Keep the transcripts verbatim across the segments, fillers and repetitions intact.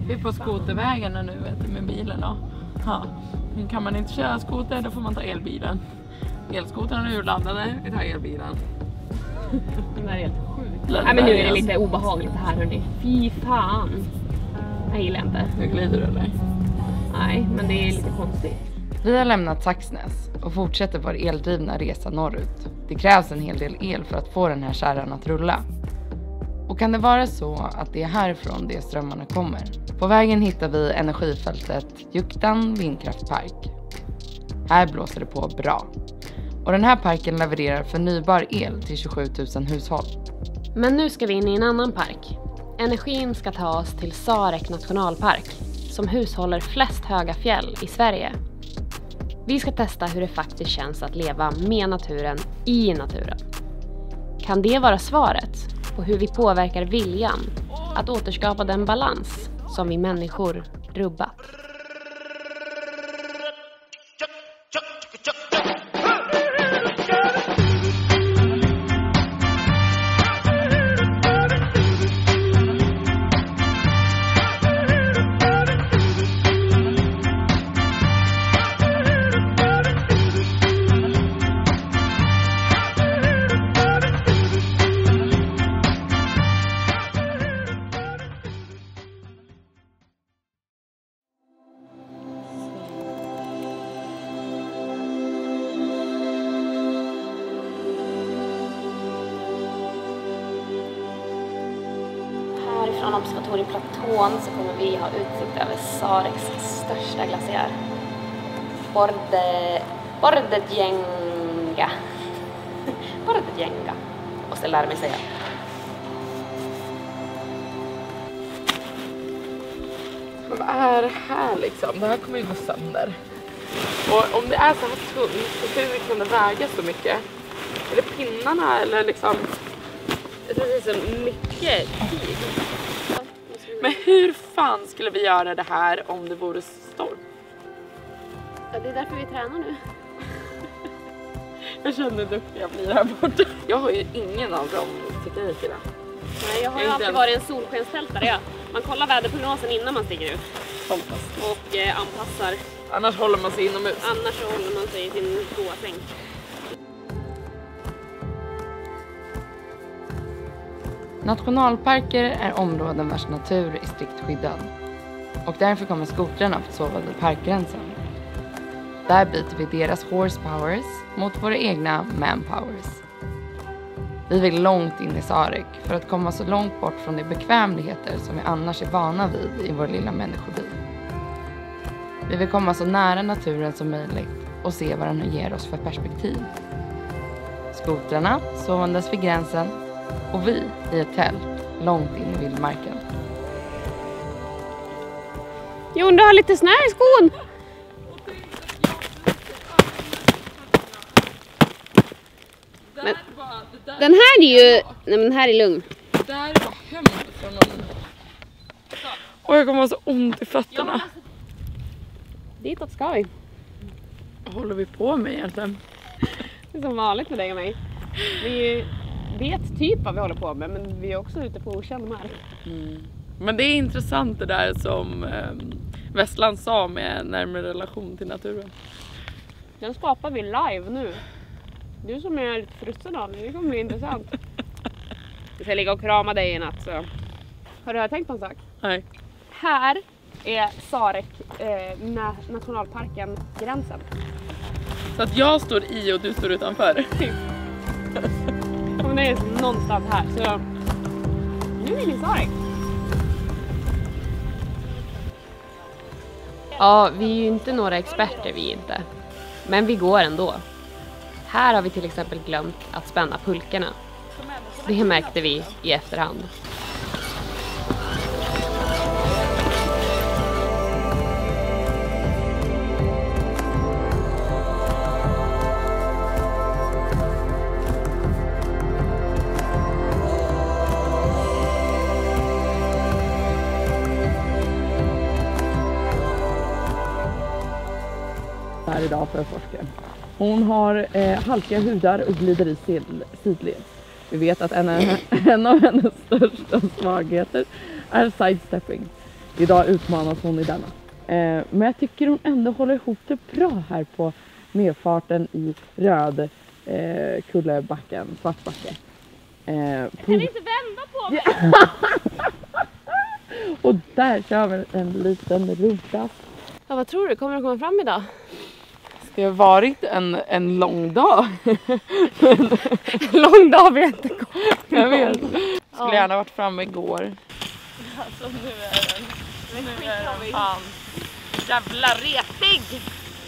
Vi är på skotervägarna nu vet du, med bilen då. Ja. Kan man inte köra skoter då får man ta elbilen. Elskotrarna är urladdade, vi tar elbilen. Det är helt sjukt. Nej men nu är det lite obehagligt det här hörni. Fy fan. Jag gillar inte. Nu glider du eller? Nej, men det är lite konstigt. Vi har lämnat Saxnäs och fortsätter vår eldrivna resa norrut. Det krävs en hel del el för att få den här kärran att rulla. Och kan det vara så att det är härifrån det strömmarna kommer? På vägen hittar vi energifältet Juktan vindkraftpark. Här blåser det på bra. Och den här parken levererar förnybar el till tjugosju tusen hushåll. Men nu ska vi in i en annan park. Energin ska ta oss till Sarek National Park, som hushåller flest höga fjäll i Sverige. Vi ska testa hur det faktiskt känns att leva med naturen i naturen. Kan det vara svaret på hur vi påverkar viljan att återskapa den balans som vi människor rubbat? Från observatorieplatån så kommer vi ha utsikt över Sareks största glacier. Bårddetjhåkkhå. Bårddetjhåkkhå. Och så lär mig säga. Men vad är det här liksom? Det här kommer ju gå sönder. Och om det är så här tungt så hur kan det väga så mycket? Är det pinnarna eller liksom? Jag tror det är så mycket tid. Men hur fan skulle vi göra det här om det vore storm? Ja, det är därför vi tränar nu. Jag känner hur duktig jag blir här borta. Jag har ju ingen av de teknikerna. Nej, jag har ju alltid en... varit en solskenstältare. Ja. Man kollar väderprognosen innan man stiger ut. Och eh, anpassar. Annars håller man sig inomhus. Annars så håller man sig i sin goa säng. Nationalparker är områden vars natur är strikt skyddad. Och därför kommer skotrarna få sova vid parkgränsen. Där byter vi deras horsepowers mot våra egna manpowers. Vi vill långt in i Sarek för att komma så långt bort från de bekvämligheter som vi annars är vana vid i vår lilla människoby. Vi vill komma så nära naturen som möjligt och se vad den ger oss för perspektiv. Skotrarna sovandes vid gränsen och vi i ett tält långt in i vildmarken. Jon, du har lite snö i skon! Men, den här är ju... Nej, men den här är lugn. Det där är bara hämnd från någon. Och jag kommer ha så ont i fötterna. Ditåt ska vi. Vad håller vi på med egentligen? Det är som vanligt med dig och mig. Vi vet typ vad vi håller på med, men vi är också ute på okänd mark. Mm. Men det är intressant det där som eh, Westland sa med närmare relation till naturen. Den skapar vi live nu. Du som är lite frusen av mig, det kommer bli intressant. Vi ska ligga och krama dig i natt så. Har du tänkt på en sak? Nej. Här är Sarek eh, na- nationalparken gränsen. Så att jag står i och du står utanför? Typ. Om det är någonstans här så nu är vi Sarek. Ja, vi är ju inte några experter, vi inte. Men vi går ändå. Här har vi till exempel glömt att spänna pulkorna. Det märkte vi i efterhand. Här idag för forskaren. Hon har eh, halkiga hudar och glider i sid- sidleds. Vi vet att en, en av hennes största svagheter är sidestepping. idag utmanas hon i denna. Eh, men jag tycker hon ändå håller ihop det bra här på nedfarten i röd eh, kullebacken, svartbacke. Eh, jag kan inte vända på mig! Och där kör vi en liten rota. Ja, vad tror du? Kommer det komma fram idag? Det har varit en, en lång dag. En lång dag vet jag inte. Jag vet. Skulle gärna varit framme igår. Alltså nu är den. Nu är den fan jävla retig.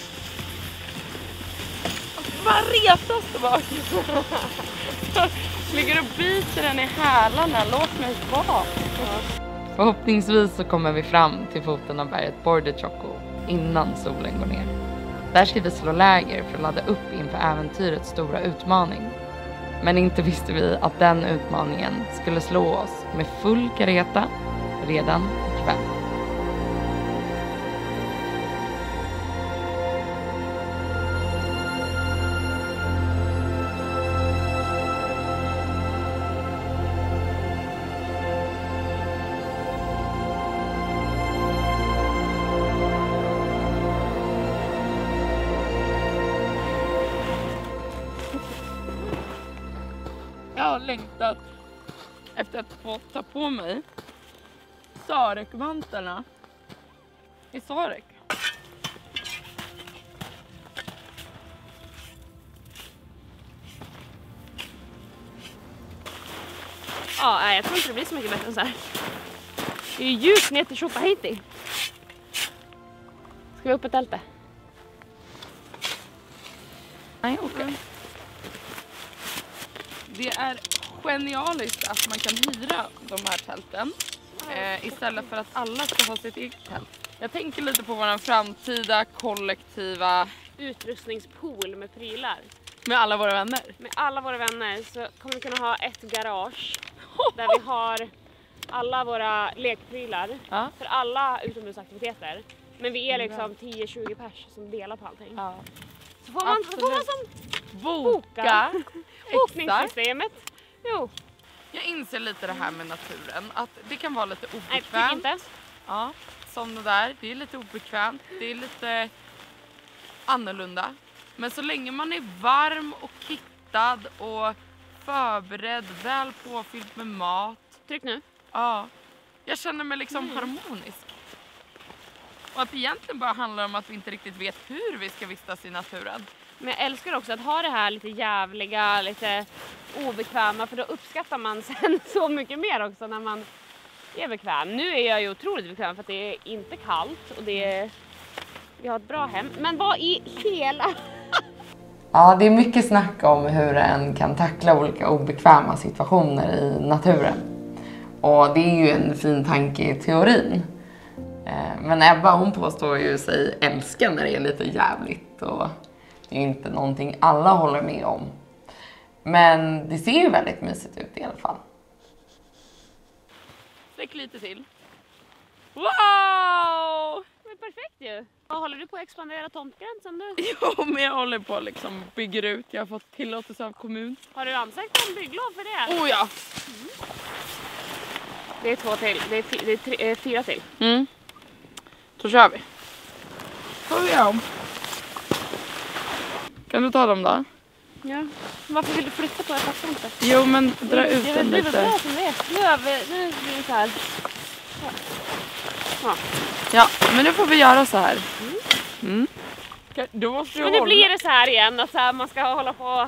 Vad retas det bak? Ligger och biter den i hälarna. Låt mig vara. Förhoppningsvis så kommer vi fram till foten av berget Bårddetjhåkkhå innan solen går ner. Där ska vi slå läger för att ladda upp inför äventyrets stora utmaning. Men inte visste vi att den utmaningen skulle slå oss med full kareta redan ikväll. Jag har längtat efter att få ta på mig Sarek-vantarna i Sarek. Ja, nej, jag tror inte det blir så mycket bättre än så här. Det är ju ljus ner till Sjöfallet. Ska vi upp ett tälte? Nej, okej. Okay. Det är genialiskt att man kan hyra de här tälten eh, istället för att alla ska ha sitt eget tält. Jag tänker lite på vår framtida kollektiva utrustningspool med prylar. Med alla våra vänner. Med alla våra vänner så kommer vi kunna ha ett garage där vi har alla våra lekprylar ja. för alla utomhusaktiviteter. Men vi är liksom tio tjugo pers som delar på allting. Ja. Så får man, så får man som boka bokningssystemet. Jo. Jag inser lite det här med naturen, att det kan vara lite obekvämt. Nej, inte. Ja, som det där, det är lite obekvämt, det är lite annorlunda. Men så länge man är varm och kittad och förberedd, väl påfylld med mat. Tryck nu. Ja, jag känner mig liksom mm. harmonisk. Och att det egentligen bara handlar om att vi inte riktigt vet hur vi ska vistas i naturen. Men jag älskar också att ha det här lite jävliga, lite obekväma, för då uppskattar man sen så mycket mer också när man är bekväm. Nu är jag ju otroligt bekväm för att det är inte kallt och det är, vi har ett bra hem. Men vad i hela... Ja, det är mycket snack om hur en kan tackla olika obekväma situationer i naturen. Och det är ju en fin tanke i teorin. Men Ebba, hon påstår ju sig älska när det är lite jävligt och det är ju inte någonting alla håller med om. Men det ser ju väldigt mysigt ut i alla fall. Sträck lite till. Wow! Det är perfekt ju. Vad håller du på att expandera tomtgränsen nu? Jo, men jag håller på att liksom bygger ut. Jag har fått tillåtelse av kommun. Har du ansökt om bygglov för det? Oh ja! Mm. Det är två till. Det är, det är tre, fyra till. Mm. Så kör vi. Får vi göra om. Kan du ta dem då? Ja. Varför vill du flytta på? Jag fattar inte. Jo, men dra ut det, den det, lite. Det är bra som det är. Nu, över, nu blir det så här. Ja. Ja, men nu får vi göra så här. Mm. Mm. Då måste du men nu hålla. blir det så här igen. Att så här, man ska hålla på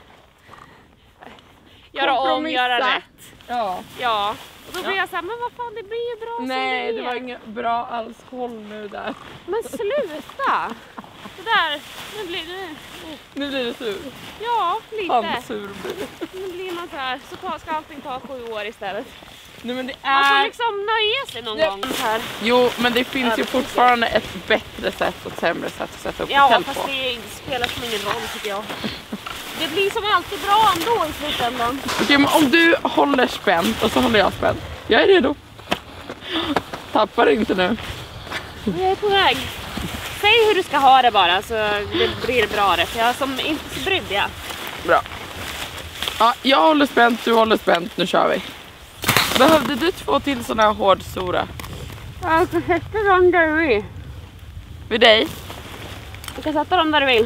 göra om, göra rätt. Ja. Ja. Och då blir ja. jag så här, men vad fan, det blir ju bra. Nej, som det, det var inget bra alls. Håll nu där. Men sluta. Det där, nu blir det... Nu blir det sur. Ja, lite. Handsur blir det. Nu blir man så här, så ta, ska allting ta sju år istället. Nej, men det är... Man får liksom nöja sig någon ja. gång så här. Jo, men det finns ja, ju fortfarande det. ett bättre sätt och ett sämre sätt att sätta upp ja, tält på. Ja, fast det spelar som ingen roll tycker jag. Det blir som alltid bra ändå i slutändan. Okej, men om du håller spänt och så håller jag spänt. Jag är redo. Tappar inte nu. Jag är på väg. Säg hur du ska ha det bara så det blir bra rätt. Jag är som inte så brydd jag. Bra. Ja, jag håller spänt, du håller spänt. Nu kör vi. Behövde du två till sådana här hård Stora? Jag kan sätta dem där du vill. Vid dig? Du kan sätta dem där du vill.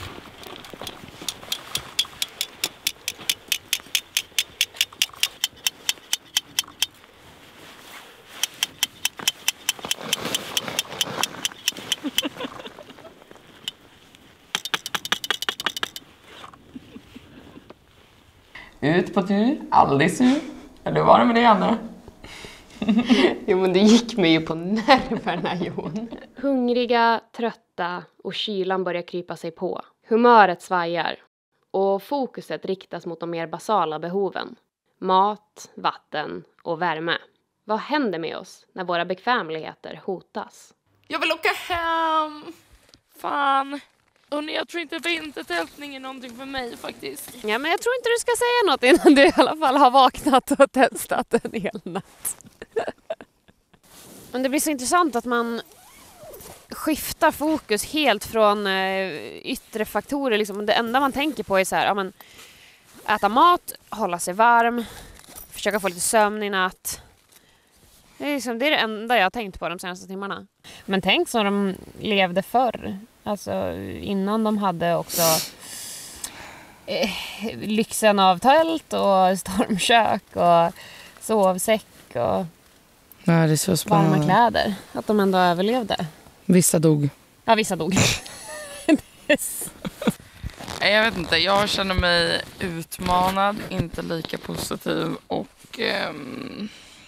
Ut på tur, aldrig sur. Eller var det med det andra? Jo, men det gick mig ju på nerverna, Jon. Hungriga, trötta och kylan börjar krypa sig på. Humöret svajar. Och fokuset riktas mot de mer basala behoven. Mat, vatten och värme. Vad händer med oss när våra bekvämligheter hotas? Jag vill åka hem. Fan. Och jag tror inte vintertältning är någonting för mig faktiskt. Ja, men jag tror inte du ska säga något innan du i alla fall har vaknat och testat en hel natt. Men det blir så intressant att man skiftar fokus helt från eh, yttre faktorer. Liksom. Det enda man tänker på är så här, ja, men, äta mat, hålla sig varm, försöka få lite sömn i natt. Det är, liksom, det är det enda jag har tänkt på de senaste timmarna. Men tänk så de levde förr. Alltså innan de hade också eh, lyxen av tält och stormkök och sovsäck och ja, det är så spännande. Varma kläder. Att de ändå överlevde. Vissa dog. Ja, vissa dog. Yes. Jag vet inte, jag känner mig utmanad, inte lika positiv och ehm,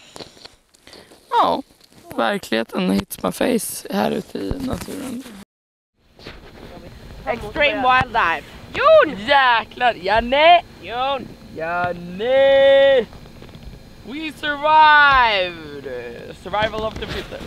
ja, verkligheten hits my face här ute i naturen. Extreme wildlife. Jon! Jäklar, Janne! Jon! Janne! We survived! Survival of the fittest.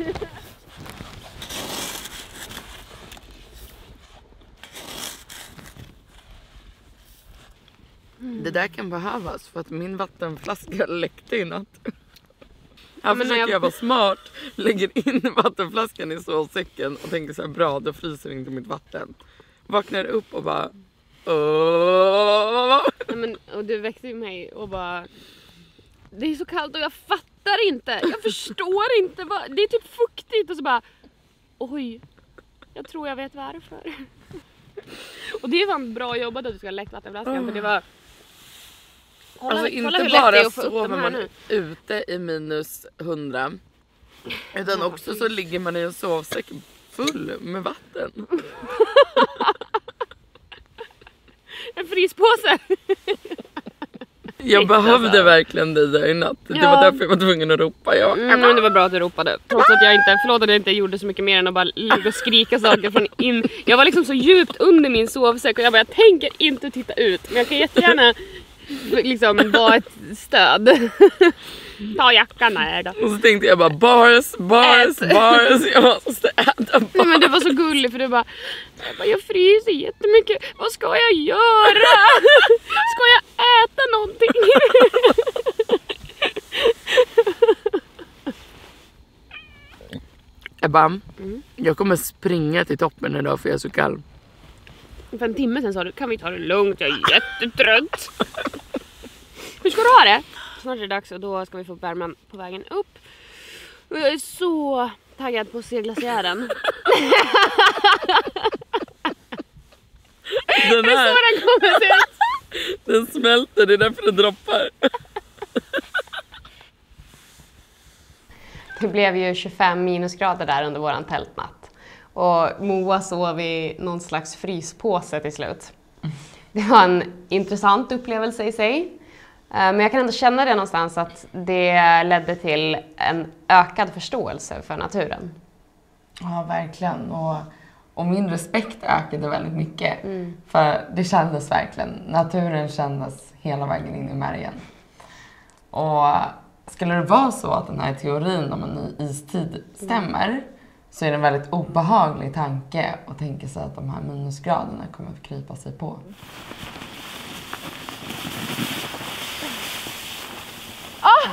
Det där kan behövas för att min vattenflaska läckte i natt. Här försöker jag... jag vara smart, lägger in vattenflaskan i sovsäcken och tänker så här, bra, då fryser inte mitt vatten. Vaknar upp och bara... Ja, men, och du väckte ju mig och bara... Det är så kallt och jag fattar inte. Jag förstår inte. Vad, det är typ fuktigt och så bara... Oj, jag tror jag vet varför. Och det var en bra jobbat att du ska ha läckt vattenflaskan. Oh. För det var... Kolla, alltså kolla inte bara sover man nu. Ute i minus hundra. Utan också så ligger man i en sovsäck full med vatten. En fryspåse. Jag behövde verkligen dig där i natt. Det ja. var därför jag var tvungen att ropa. Jag mm, men det var bra att du ropade. Trots att jag inte, förlåt att jag inte gjorde så mycket mer än att bara ligga och skrika saker från in. Jag var liksom så djupt under min sovsäck och jag bara, jag tänker inte titta ut. Men jag kan jättegärna liksom vara ett stöd. Ta jackan här då. Och så tänkte jag bara, bars, bars, Ät. bars. Jag måste äta bars. Nej, men det var så gulligt för du bara, jag, bara, jag fryser jättemycket. Vad ska jag göra? Ska jag äta någonting? Ebba, mm. jag kommer springa till toppen idag för jag är så kall. För en timme sen sa du, kan vi ta det lugnt? Jag är jättetrött. Hur ska du ha det? Snart är det dags och då ska vi få värmen på vägen upp. Och jag är så taggad på att se glaciären. Den här, så den kommer se ut. Den smälter, det är därför det droppar. Det blev ju tjugofem minusgrader där under våran tältnatt. Och Moa sov i någon slags fryspåse till slut. Det var en intressant upplevelse i sig. Men jag kan ändå känna det någonstans att det ledde till en ökad förståelse för naturen. Ja, verkligen. Och, och min respekt ökade väldigt mycket. Mm. För det kändes verkligen. Naturen kändes hela vägen in i märgen. Och skulle det vara så att den här teorin om en ny istid stämmer, mm. så är det en väldigt obehaglig tanke att tänka sig att de här minusgraderna kommer att krypa sig på. Ah!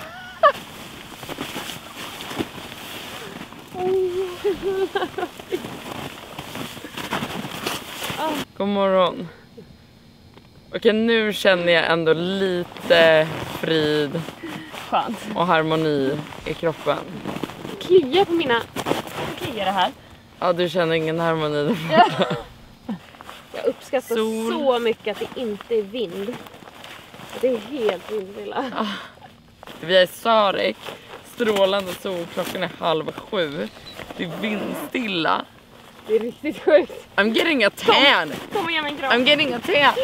God morgon. Okej, nu känner jag ändå lite frid Skönt. och harmoni i kroppen. kliar på mina... Det kliar det här. Ja, du känner ingen harmoni. Jag uppskattar Sol. så mycket att det inte är vind. Det är helt vindstilla. Ah. Vi är i Sarek. Strålande sol. Klockan är halv sju. Det är vindstilla. Det är riktigt sjukt. I'm getting a tan. Kom, kom igen en kram. I'm getting a tan.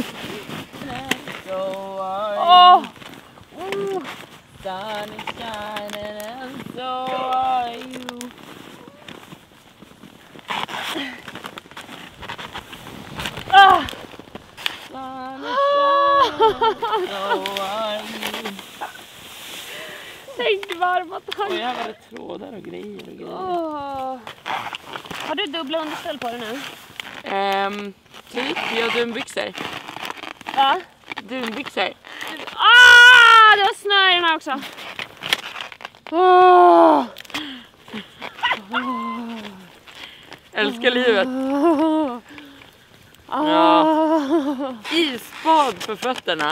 Åh! Oh. Sun is shining and so are you. Ah! Sun is shining and so are you. Tänk varma tankar. Och jag har trådar och grejer och grejer. Oh. Har du dubbla underställ på dig nu? Um, typ, jag har dunbyxor. Va? Dunbyxor. Ah, det var snö i den här också. Oh. Oh. Älskar livet. Ja. Isbad för fötterna.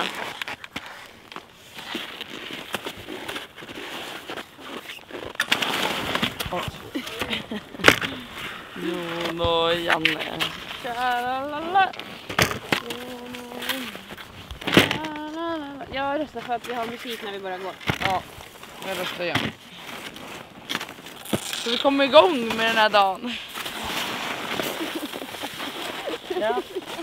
Oh. Jon och Janne. Jag röstar för att vi har musik när vi börjar gå. Ja, jag röstar igen. Så vi kommer igång med den här dagen. Ja.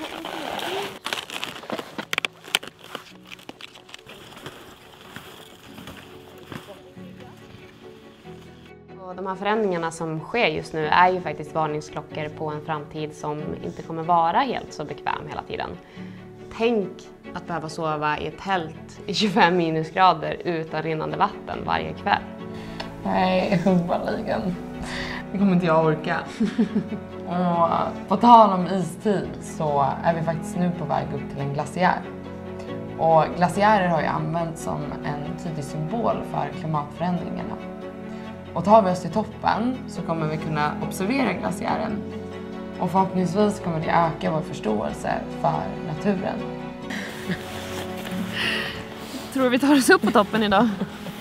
Och de här förändringarna som sker just nu är ju faktiskt varningsklockor på en framtid som inte kommer vara helt så bekväm hela tiden. Tänk att behöva sova i ett tält i tjugofem minusgrader utan rinnande vatten varje kväll. Nej, hubbaligen. Det kommer inte jag orka. Och på tal om istid så är vi faktiskt nu på väg upp till en glaciär. Och glaciärer har ju använts som en tydlig symbol för klimatförändringarna. Och tar vi oss till toppen så kommer vi kunna observera glaciären. Och förhoppningsvis kommer det öka vår förståelse för naturen. Tror du vi tar oss upp på toppen idag?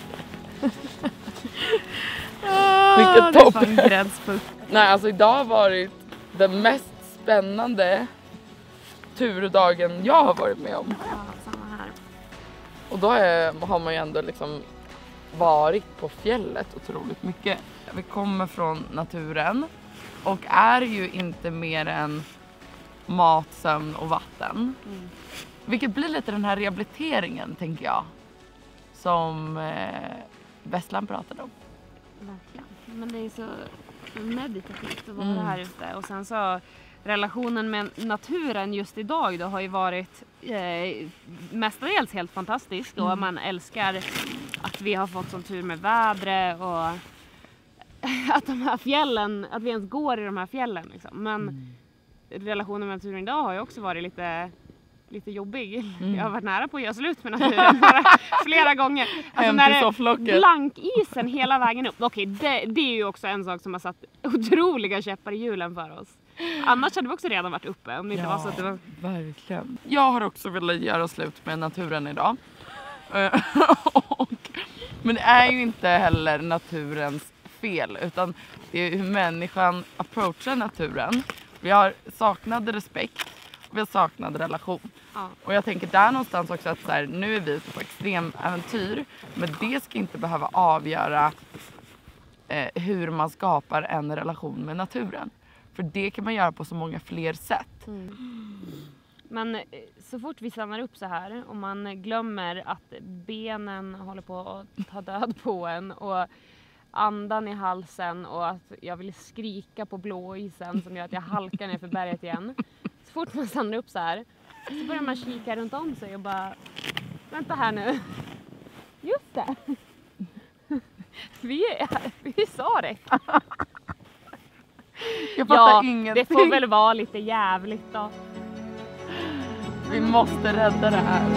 Vilket topp! Nej, alltså idag har varit den mest spännande turdagen jag har varit med om. Ja, samma här. Och då är, har man ju ändå liksom varit på fjället otroligt mycket. Vi kommer från naturen och är ju inte mer än mat, sömn och vatten. Mm. Vilket blir lite den här rehabiliteringen, tänker jag, som eh, Vesslan pratade om. Verkligen. Men det är så meditativt att vara mm. här ute. Och sen så relationen med naturen just idag då har ju varit eh, mestadels helt fantastisk. Mm. Och man älskar att vi har fått sån tur med vädret och att de här fjällen, att vi ens går i de här fjällen liksom. Men mm. relationen med naturen idag har ju också varit lite lite jobbig. Mm. Jag har varit nära på att göra slut med naturen flera gånger. Alltså när det blankisen hela vägen upp. Okej, det, det är ju också en sak som har satt otroliga käppar i hjulen för oss. Annars hade vi också redan varit uppe. Om det inte ja, var så att det var... verkligen. Jag har också velat göra slut med naturen idag. och, men det är ju inte heller naturens fel. Utan det är hur människan approachar naturen. Vi har saknad respekt. Vi har saknad relation. Ja. Och jag tänker där någonstans också att så här, nu är vi ute på extrem äventyr. Men det ska inte behöva avgöra eh, hur man skapar en relation med naturen. För det kan man göra på så många fler sätt. Mm. Men så fort vi stannar upp så här och man glömmer att benen håller på att ta död på en och andan i halsen och att jag vill skrika på blåisen som gör att jag halkar ner för berget igen. Så fort man stannar upp så här så börjar man kika runt om sig och bara, vänta här nu. Just det. Vi är, vi är Sarek. Jag fattar ja, ingenting. Det får väl vara lite jävligt då. Vi måste rädda det här.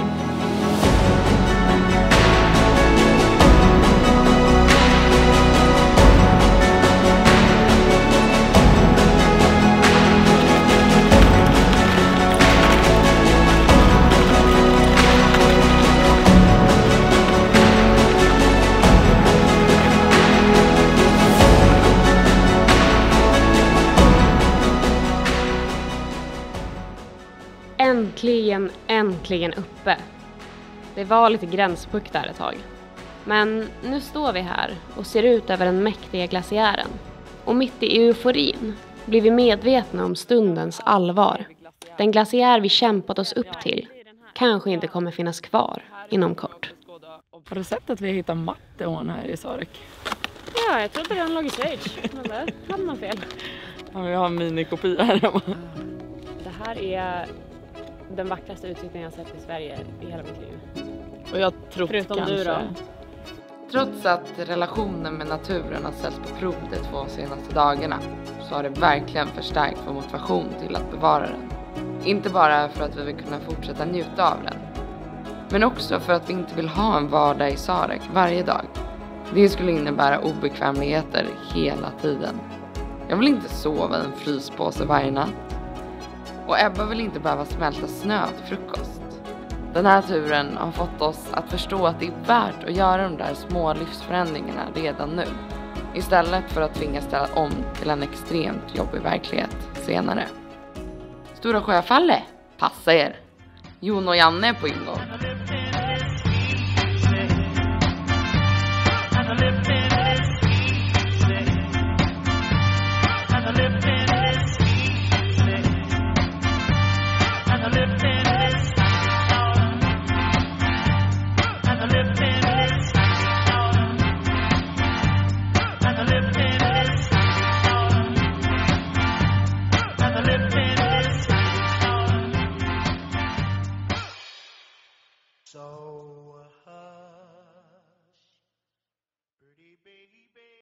äntligen, äntligen uppe. Det var lite gränspunkt där ett tag. Men nu står vi här och ser ut över den mäktiga glaciären. Och mitt i euforin blir vi medvetna om stundens allvar. Den glaciär vi kämpat oss upp till kanske inte kommer finnas kvar inom kort. Har du sett att vi hittar Matteån här i Sarek? Ja, jag trodde den låg i Schweiz. Men där hade man fel. Ja, vi har en minikopia här hemma. Det här är den vackraste utsikten jag sett i Sverige i hela mitt liv. Och jag tror Förutom kanske... du då? Trots att relationen med naturen har ställts på prov de två senaste dagarna så har det verkligen förstärkt vår motivation till att bevara den. Inte bara för att vi vill kunna fortsätta njuta av den, men också för att vi inte vill ha en vardag i Sarek varje dag. Det skulle innebära obekvämligheter hela tiden. Jag vill inte sova i en fryspåse varje natt. Och Ebba vill inte behöva smälta snö till frukost. Den här turen har fått oss att förstå att det är värt att göra de där små livsförändringarna redan nu. Istället för att tvingas ställa om till en extremt jobbig verklighet senare. Stora Sjöfallet, passa er! Jon och Janne är på ingång.